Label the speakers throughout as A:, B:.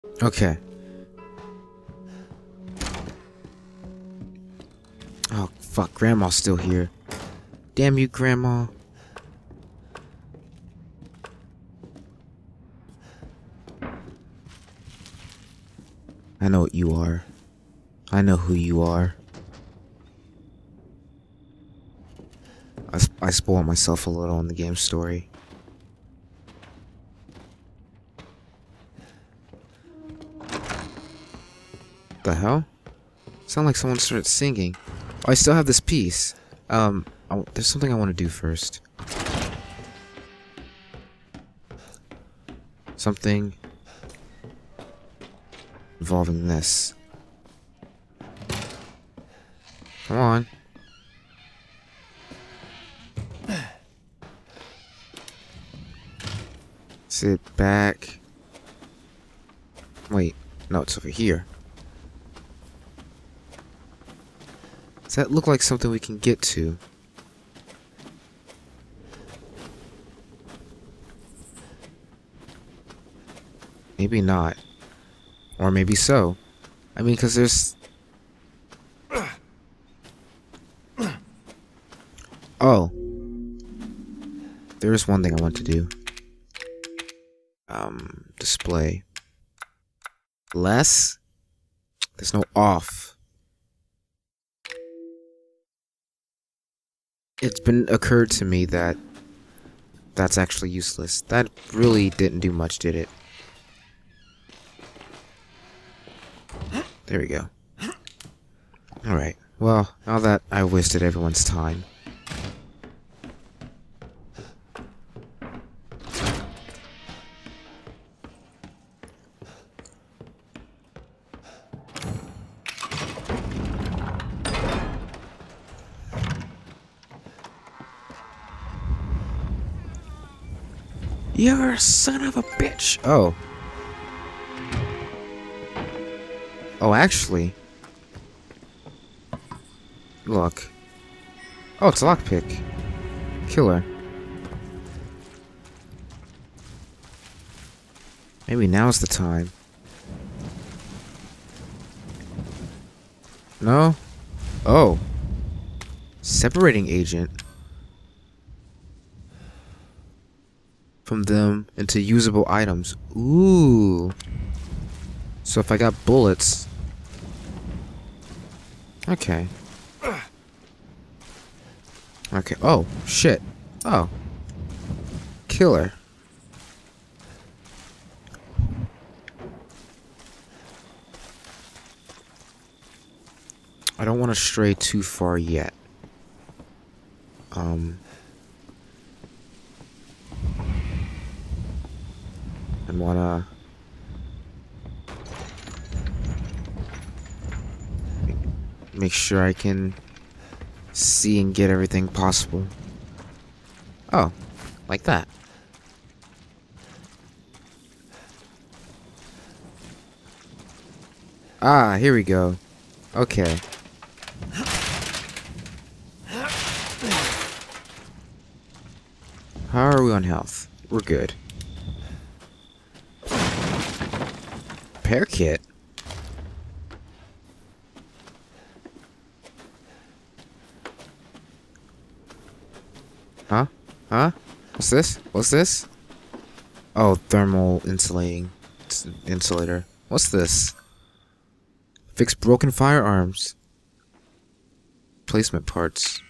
A: Okay. Oh, fuck. Grandma's still here. Damn you, Grandma. I know what you are. I know who you are. I spoiled myself a little in the game story. The hell? Sound like someone started singing. Oh, I still have this piece. There's something I want to do first. Something involving this. Come on. Sit back. Wait, no, it's over here. Does that look like something we can get to? Maybe not. Or maybe so. I mean, because there's... Oh. There is one thing I want to do. Display. Less? There's no off. It's been occurred to me that that's actually useless. That really didn't do much, did it? There we go. Alright. Well, now that I wasted everyone's time. You're a son of a bitch! Oh. Oh, actually. Look. Oh, it's a lockpick. Killer. Maybe now's the time. No? Oh. Separating agent. From them into usable items. Ooh. So if I got bullets... Okay. Okay. Oh, shit. Oh. Killer. I don't want to stray too far yet. I wanna... make sure I can see and get everything possible. Oh, like that. Ah, here we go. Okay. How are we on health? We're good. Repair kit? Huh? Huh? What's this? What's this? Oh, thermal insulator. What's this? Fix broken firearms. Placement parts.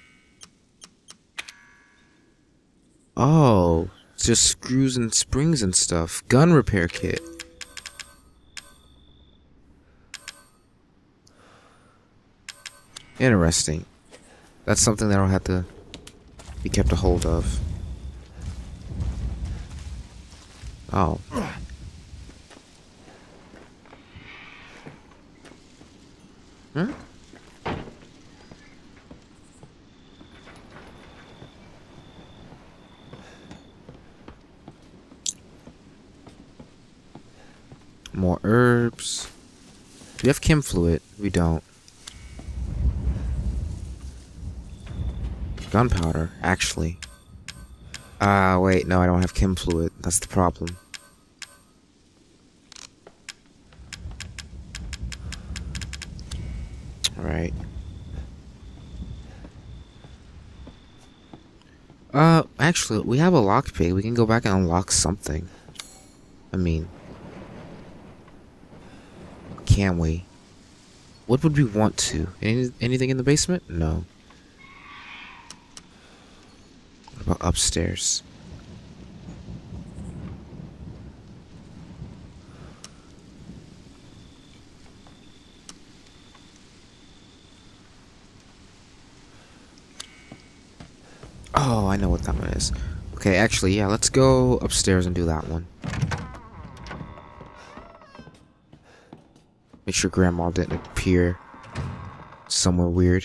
A: Oh, it's just screws and springs and stuff. Gun repair kit. Interesting. That's something that I'll have to be kept a hold of. Oh. Huh? More herbs. Do we have chem fluid? We don't. Gunpowder, actually. Wait, no, I don't have chem fluid. That's the problem. Alright. Actually, we have a lockpick. We can go back and unlock something. I mean, can we? What would we want to? Anything in the basement? No. What about upstairs? Oh, I know what that one is. Okay, actually, yeah, let's go upstairs and do that one. Make sure Grandma didn't appear somewhere weird.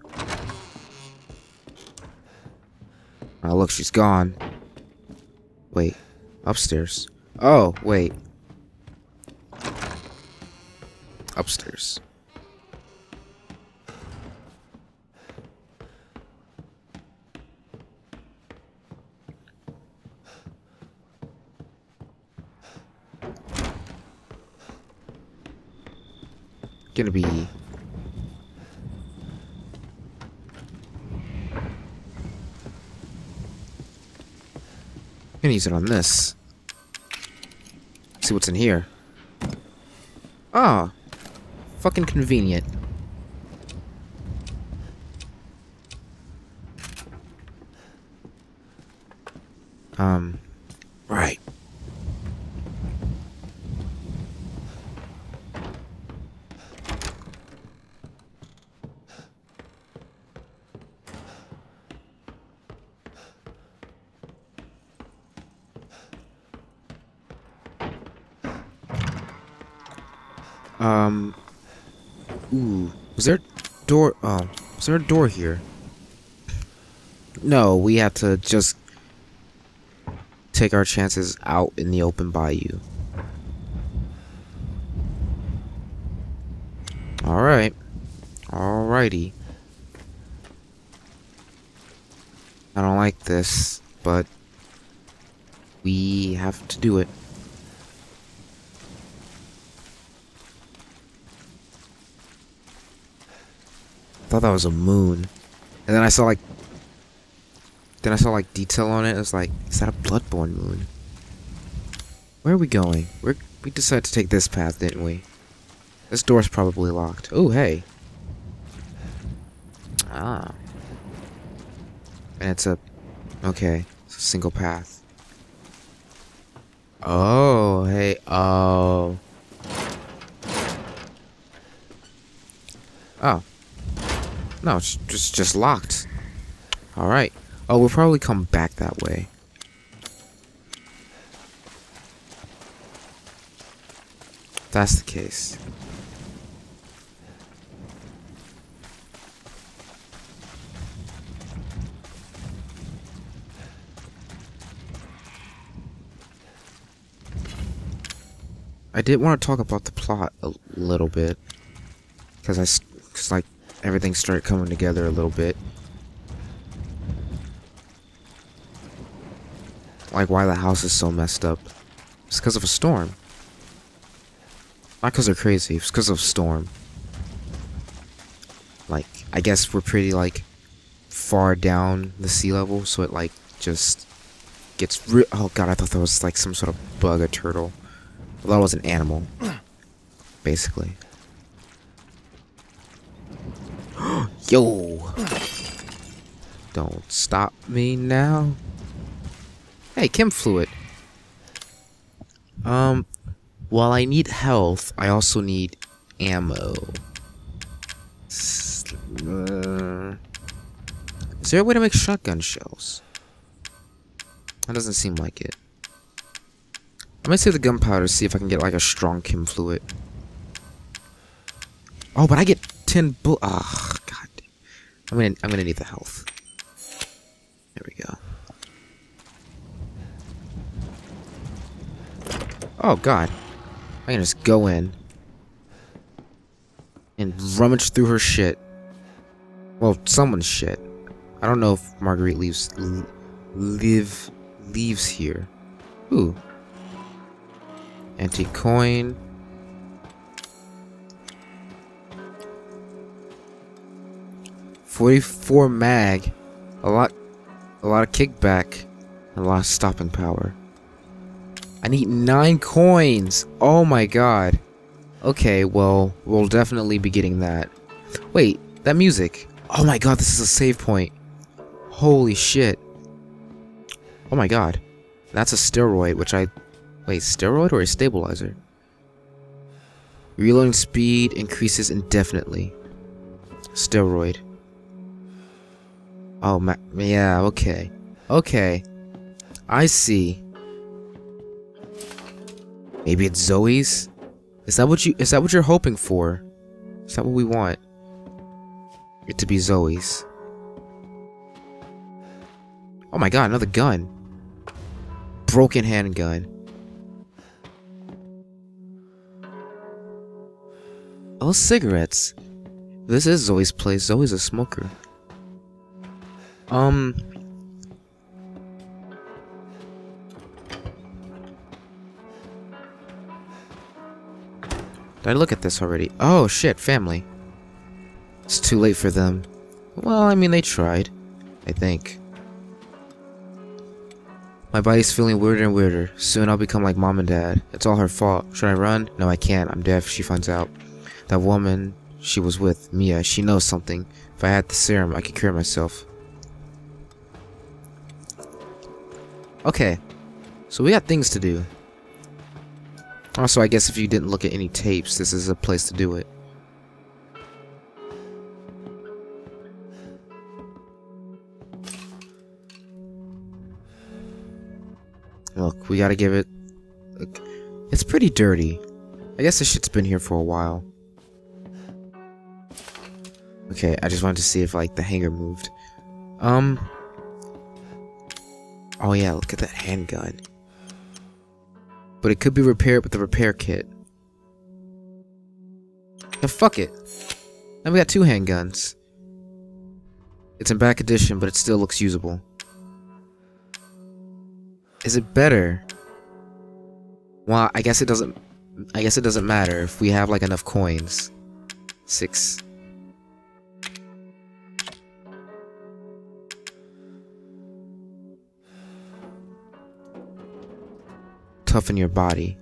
A: Oh, look, she's gone. Wait, upstairs. Oh, wait. Upstairs. Gonna be gonna use it on this. See what's in here. Ah, fucking convenient. Right. Ooh, was there a door? Oh, was there a door here? No, we have to just take our chances out in the open bayou. Alright. Alrighty. I don't like this, but we have to do it. I thought that was a moon. And then I saw like detail on it. It was like, is that a bloodborne moon? Where are we going? We decided to take this path, didn't we? This door's probably locked. Oh, hey. Ah. And it's a... Okay. It's a single path. Oh, hey. Oh. Oh. No, it's just locked. Alright. Oh, we'll probably come back that way. If that's the case. I did want to talk about the plot a little bit. Because like, everything started coming together a little bit. Like why the house is so messed up. It's because of a storm. Not because they're crazy, it's because of a storm. Like, I guess we're pretty, like, far down the sea level, so it, like, just gets oh god, I thought that was, like, some sort of bug or turtle. Well, that was an animal. Basically. Yo! Don't stop me now. Hey, chem fluid. While I need health, I also need ammo. Is there a way to make shotgun shells? That doesn't seem like it. I might save the gunpowder to see if I can get like a strong chem fluid. Oh, but I get 10 bull. Ah, god. I'm gonna need the health. There we go. Oh god. I can just go in and rummage through her shit. Well, someone's shit. I don't know if Marguerite leaves here. Ooh. Antique coin. 44 mag. A lot of kickback. And a lot of stopping power. I need 9 coins! Oh my god. Okay, well, we'll definitely be getting that. Wait, that music. Oh my god, this is a save point. Holy shit. Oh my god. That's a steroid, which I... Wait, steroid or a stabilizer? Reloading speed increases indefinitely. Steroid. Oh, yeah, okay. Okay. I see. Maybe it's Zoe's? Is that what you're hoping for? Is that what we want? It to be Zoe's. Oh my god, another gun. Broken handgun. Oh, cigarettes. This is Zoe's place. Zoe's a smoker. Did I look at this already? Oh shit, family. It's too late for them. Well, I mean, they tried. I think. My body's feeling weirder and weirder. Soon I'll become like mom and dad. It's all her fault. Should I run? No, I can't. I'm deaf. She finds out. That woman she was with, Mia, she knows something. If I had the serum, I could cure myself. Okay. So we got things to do. Also, I guess if you didn't look at any tapes, this is a place to do it. Look, we gotta give it... Look, it's pretty dirty. I guess this shit's been here for a while. Okay, I just wanted to see if, like, the hanger moved. Oh yeah, look at that handgun. But it could be repaired with the repair kit. Yeah, fuck it. Now we got 2 handguns. It's in back edition, but it still looks usable. Is it better? Well, I guess it doesn't matter if we have like enough coins. 6. Toughen your body.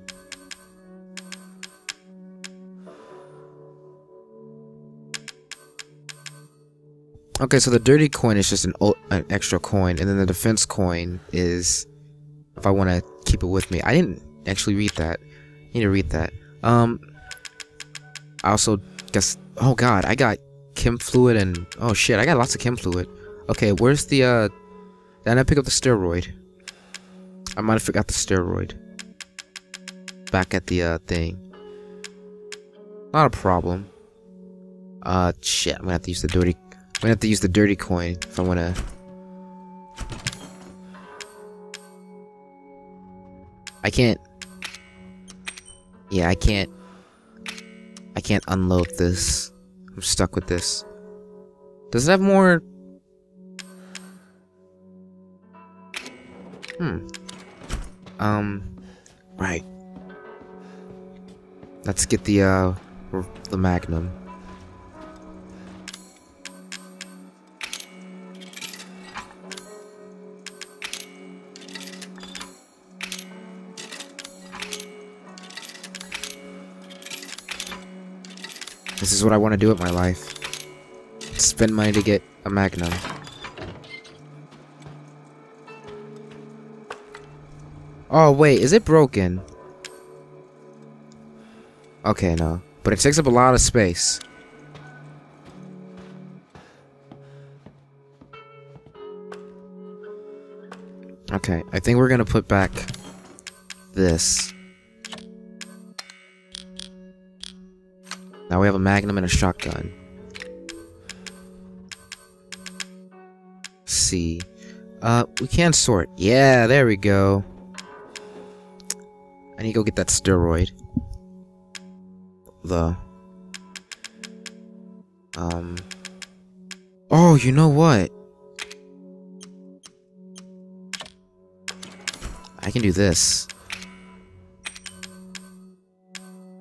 A: Okay, so the dirty coin is just an extra coin, and then the defense coin is if I want to keep it with me. I didn't actually read that. I need to read that. I also guess. Oh god, I got chem fluid and oh shit, I got lots of chem fluid. Okay, where's the Did I pick up the steroid? I might have forgot the steroid. Back at the thing. Not a problem. Shit, I'm gonna have to use the dirty. I'm gonna have to use the dirty coin if I wanna. I can't. Yeah, I can't unload this. I'm stuck with this. Does it have more? Right. Let's get the Magnum. This is what I want to do with my life. Spend money to get a Magnum. Oh wait, is it broken? Okay, no. But it takes up a lot of space. Okay, I think we're gonna put back this. Now we have a Magnum and a shotgun. C. We can sort. Yeah, there we go. I need to go get that steroid. Oh, you know what? I can do this.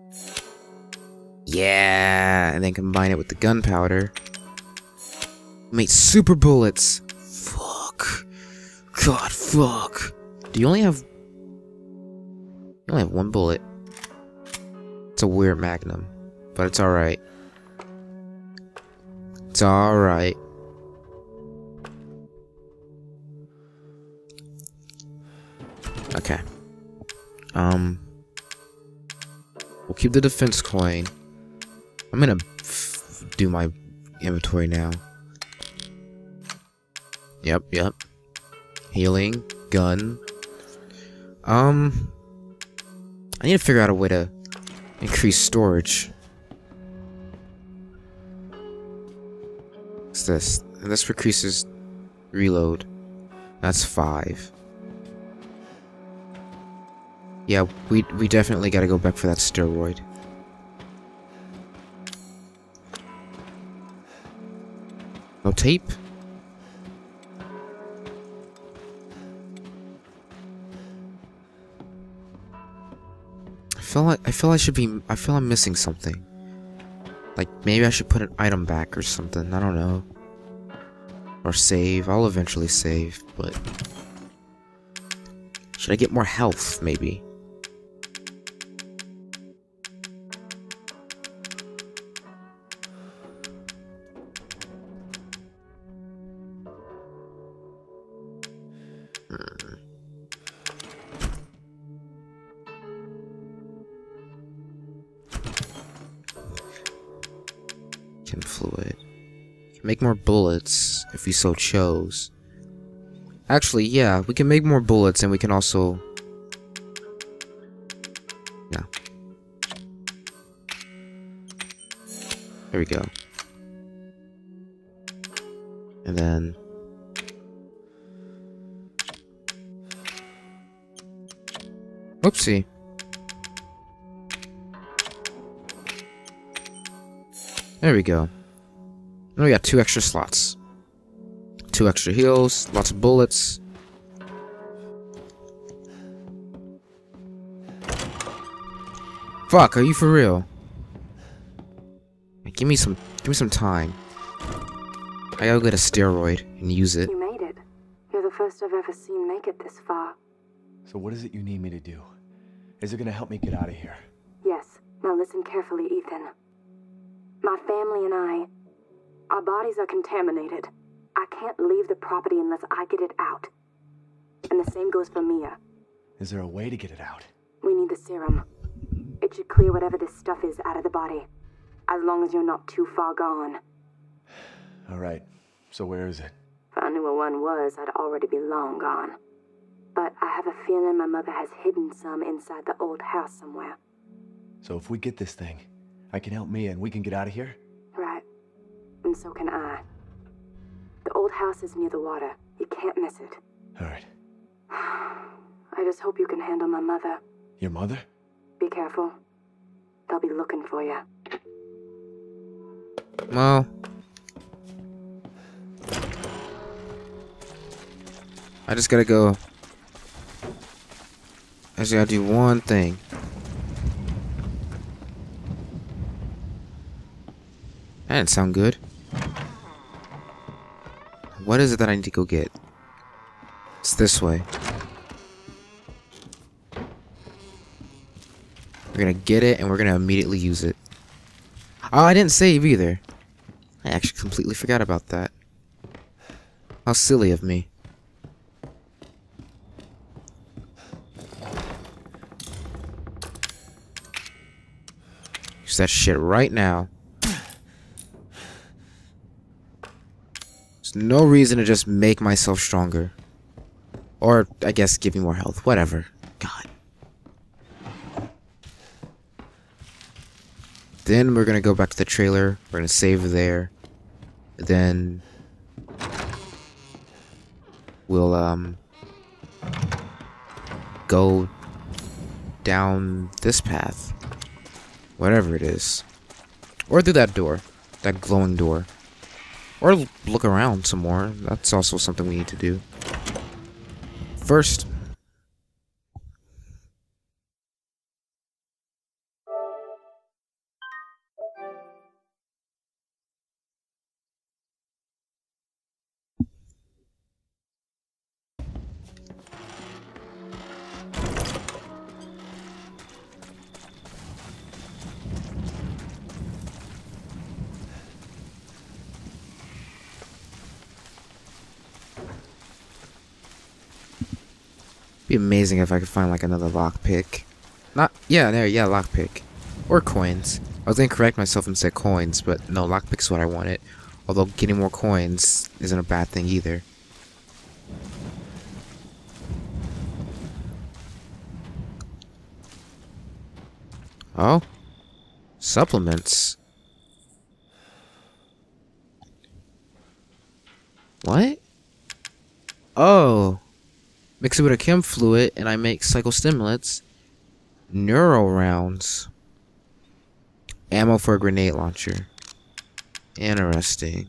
A: Yeah, and then combine it with the gunpowder. Made super bullets. Fuck. God, fuck. Do you only have... You only have one bullet. It's a weird magnum. But it's alright. It's alright. Okay. We'll keep the defense coin. I'm gonna do my inventory now. Yep. Healing. Gun. I need to figure out a way to increase storage. What's this? And this increases reload. That's 5. Yeah, we definitely gotta go back for that steroid. No tape? I feel I'm missing something. Like maybe I should put an item back or something, I don't know. Or save, I'll eventually save, but should I get more health maybe? Chem fluid. Can make more bullets if we so chose. Actually, yeah, we can make more bullets and we can also... Yeah. There we go. And then... Oopsie. There we go. Now we got 2 extra slots. 2 extra heals, lots of bullets. Fuck, are you for real? Give me some time. I gotta get a steroid and use it.
B: You made it. You're the first I've ever seen make it this far.
C: So what is it you need me to do? Is it gonna help me get out of here?
B: Yes. Now listen carefully, Ethan. My family and our bodies are contaminated. I can't leave the property unless I get it out. And the same goes for Mia.
C: Is there a way to get it out?
B: We need the serum. It should clear whatever this stuff is out of the body. As long as you're not too far gone.
C: Alright, so where is it?
B: If I knew where one was, I'd already be long gone. But I have a feeling my mother has hidden some inside the old house somewhere.
C: So if we get this thing, I can help Mia and we can get out of here?
B: Right. And so can I. The old house is near the water. You can't miss it.
C: Alright.
B: I just hope you can handle my mother.
C: Your mother?
B: Be careful. They'll be looking for you.
A: Well... I just gotta go... I just gotta do one thing. That didn't sound good. What is it that I need to go get? It's this way. We're gonna get it and we're gonna immediately use it. Oh, I didn't save either. I actually completely forgot about that. How silly of me. Use that shit right now. There's no reason to just make myself stronger. Or, I guess, give me more health. Whatever. God. Then we're gonna go back to the trailer. We're gonna save there. Then... we'll, go down this path. Whatever it is. Or through that door. That glowing door. Or look around some more. That's also something we need to do. First, Be amazing if I could find like another lockpick. Yeah, lockpick. Or coins. I was gonna correct myself and say coins, but no, lockpick's what I wanted. Although getting more coins isn't a bad thing either. Oh? Supplements. What? Oh. Mix it with a chem fluid and I make psychostimulants. Neuro rounds. Ammo for a grenade launcher. Interesting.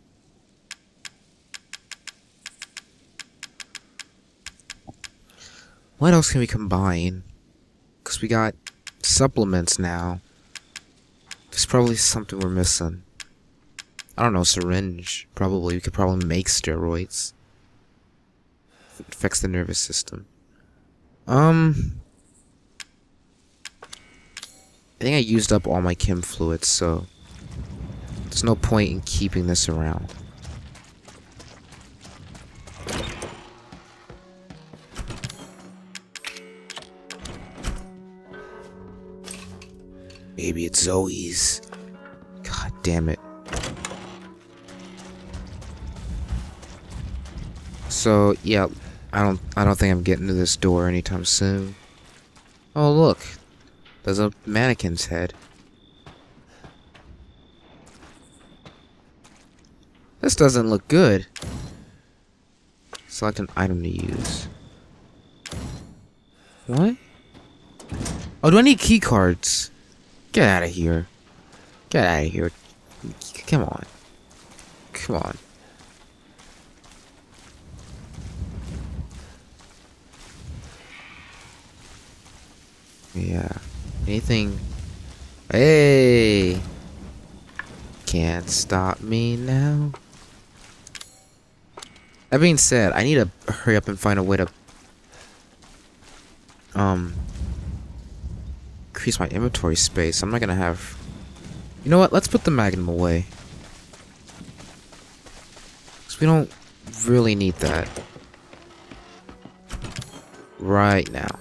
A: What else can we combine? Because we got supplements now. There's probably something we're missing. I don't know, syringe. Probably. We could probably make steroids. It affects the nervous system. I think I used up all my chem fluids, so there's no point in keeping this around. Maybe it's Zoe's. God damn it. So yeah, I don't think I'm getting to this door anytime soon. Oh look, there's a mannequin's head. This doesn't look good. Select an item to use. What? Oh, do I need key cards? Get out of here. Get out of here. Come on. Come on. Yeah. Anything? Hey! Can't stop me now. That being said, I need to hurry up and find a way to increase my inventory space. I'm not gonna have. You know what? Let's put the magnum away. 'Cause we don't really need that right now.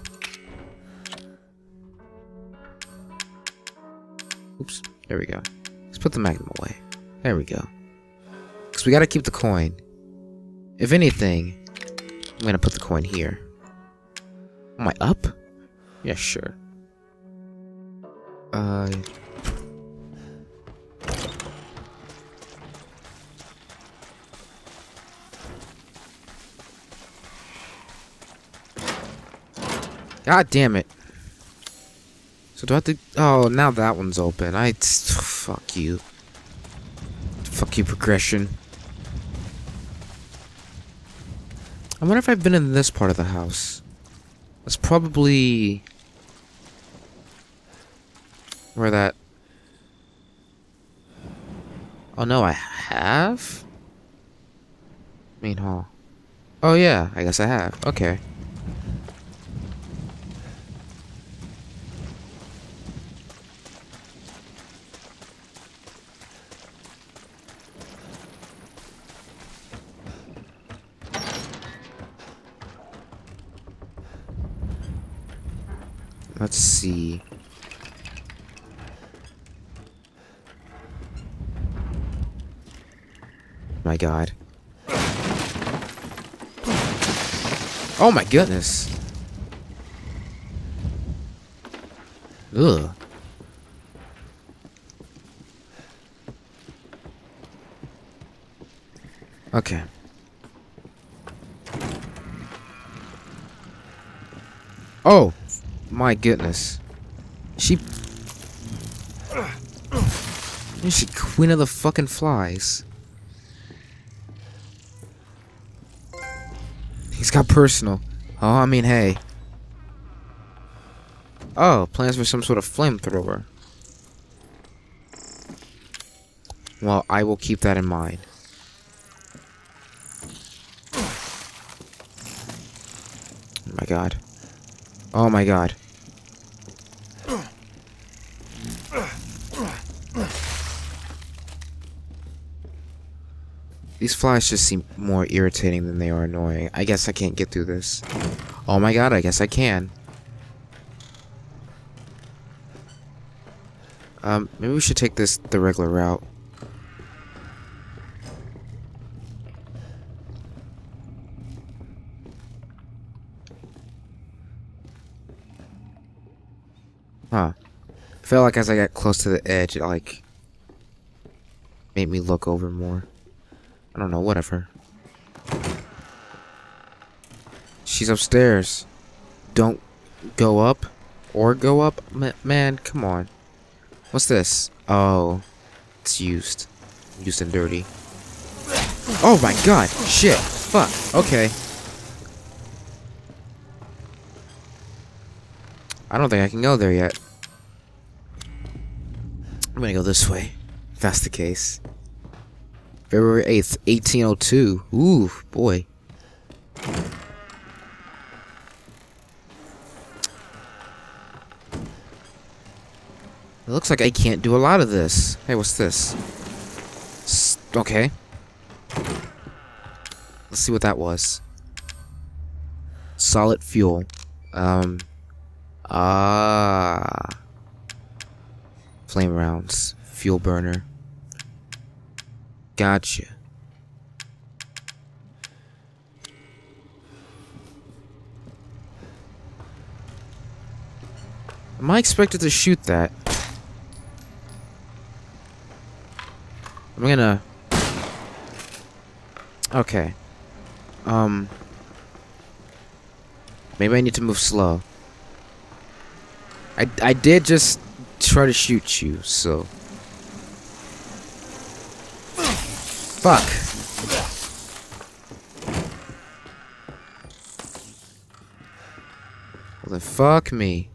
A: Oops. There we go. Let's put the magnum away. There we go. Because we gotta keep the coin. If anything, I'm gonna put the coin here. Am I up? Yeah, sure. God damn it. So do I have to... Oh, now that one's open. Fuck you. Fuck you, progression. I wonder if I've been in this part of the house. That's probably... where that... Oh no, I have? Main hall. Oh yeah, I guess I have. Okay. Let's see. My God. Oh my goodness. Ugh. Okay. Oh my goodness. She's queen of the fucking flies. He's got personal. Oh, I mean, hey. Oh, plans for some sort of flamethrower. Well, I will keep that in mind. Oh my God. Oh my God. These flies just seem more irritating than they are annoying. I guess I can't get through this. Oh my god, I guess I can. Maybe we should take the regular route. Huh. I felt like as I got close to the edge, it like made me look over more. I don't know, whatever. She's upstairs. Don't go up or go up? Man, come on. What's this? Oh, it's used. Used and dirty. Oh my god! Shit! Fuck! Okay. I don't think I can go there yet. I'm gonna go this way. If that's the case. February 8th, 1802. Ooh, boy. It looks like I can't do a lot of this. Hey, what's this? Okay. Let's see what that was. Solid fuel. Flame rounds. Fuel burner. Gotcha. Am I expected to shoot that? I'm gonna... Okay. Maybe I need to move slow. I did just try to shoot you, so... Fuck. Well then fuck me.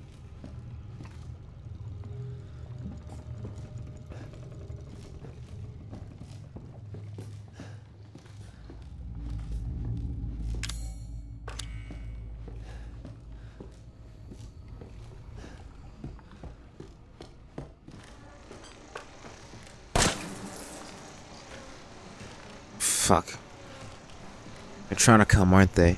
A: Fuck. They're trying to come, aren't they?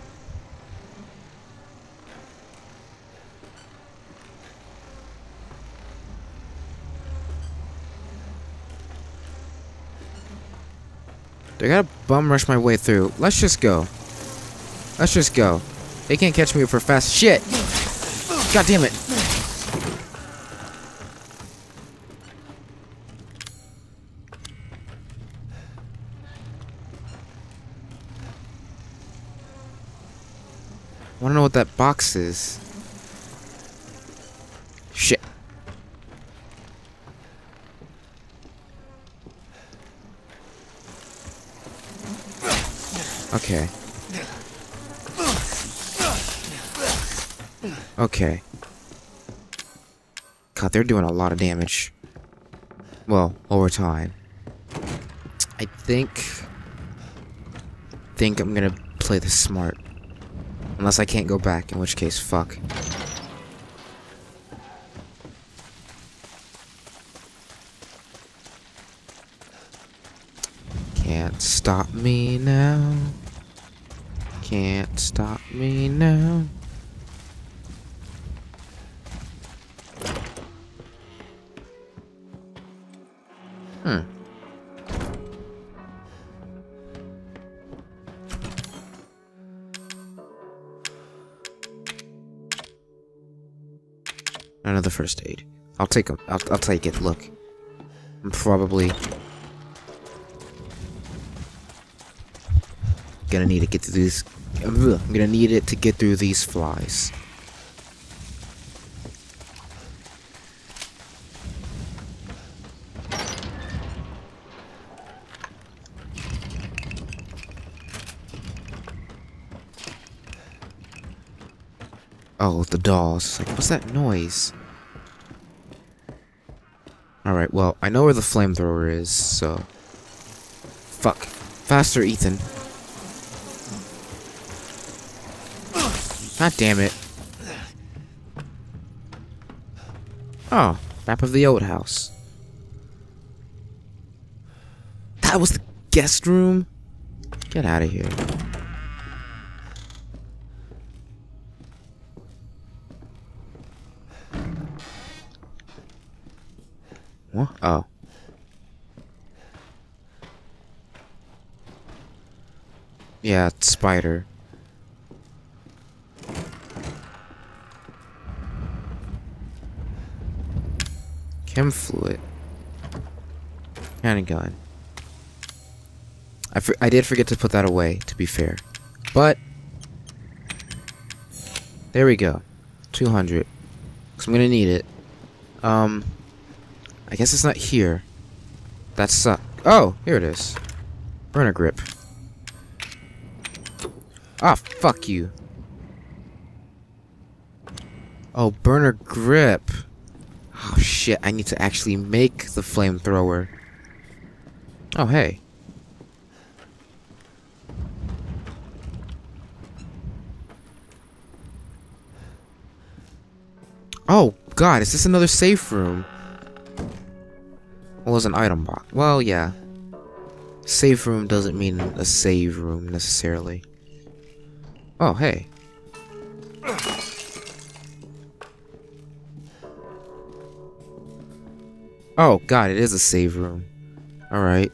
A: They gotta bum rush my way through. Let's just go. Let's just go. They can't catch me for fast shit. God damn it. I wanna know what that box is. Shit. Okay. Okay. God, they're doing a lot of damage. Well, over time. I think I'm gonna play this smart. Unless I can't go back, in which case, fuck. Can't stop me now. Can't stop me now. Another first aid. I'll take them. I'll take it. Look, I'm probably gonna need to get through these. I'm gonna need it to get through these flies. Oh, the dolls. Like, what's that noise? Alright, well, I know where the flamethrower is, so... Fuck. Faster, Ethan. God damn it. Oh, map of the old house. That was the guest room? Get out of here. What? Oh. Yeah, spider. Chem fluid. And a gun. I did forget to put that away, to be fair. But there we go. 200. Because I'm gonna need it. I guess it's not here. That's oh, here it is. Burner grip. Ah, fuck you. Oh, burner grip. Oh shit, I need to actually make the flamethrower. Oh, hey. Oh, God, is this another safe room? Well, it's an item box. Well, yeah. Safe room doesn't mean a save room, necessarily. Oh, hey. Oh, God, it is a save room. Alright.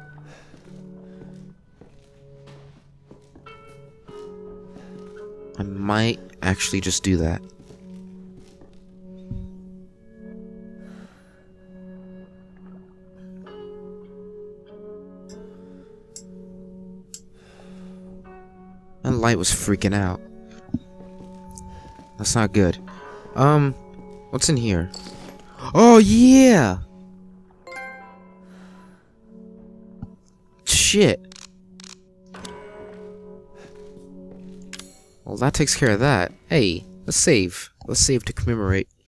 A: I might actually just do that. That light was freaking out. That's not good. What's in here? Oh, yeah! Shit. Well, that takes care of that. Hey, let's save. Let's save to commemorate.